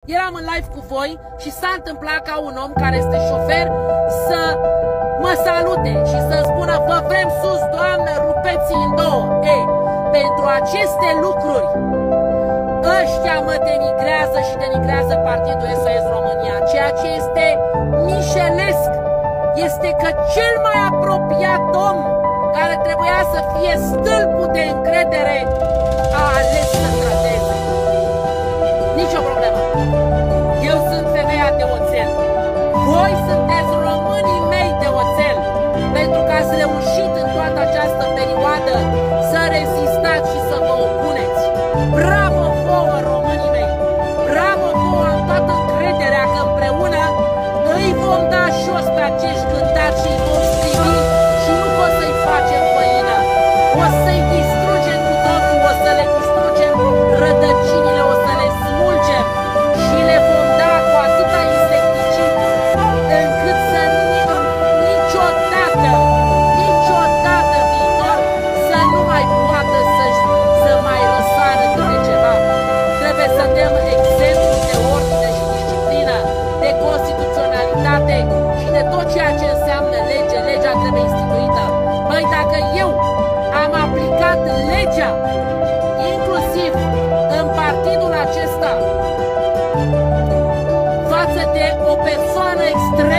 eram în live cu voi și s-a întâmplat ca un om care este șofer să mă salute și să spună: vă vrem sus, Doamnă, rupeți-i în două. Ei, pentru aceste lucruri ăștia mă denigrează și denigrează Partidul SOS România. Ceea ce este mișelesc este că cel mai apropiat om care trebuia să fie stâlpul de încredere a ales să trateze. Nici o problemă. Eu sunt femeia de oțel. Voi sunteți românii mei de oțel. Pentru că ați reușit în toată această perioadă să rezistați și să vă opuneți. Bravo vouă, românii mei! Bravo vouă, am toată încrederea că împreună îi vom da jos pe acești cântați și îi vom strivi și nu o să-i facem făină. O să-i distrugem cu totul, o să le distrugem rădăcinile, o să le smulgem și le vom da cu atâta insecticid încât să niciodată viitor să nu mai poată să mai răsară câte ceva. Trebuie să dăm exemplu de ordine și disciplină, de constituționalitate și de tot ceea ce înseamnă lege. Legea trebuie instituită. Băi, dacă eu am aplicat legea, inclusiv în partidul acesta, față de o persoană extrem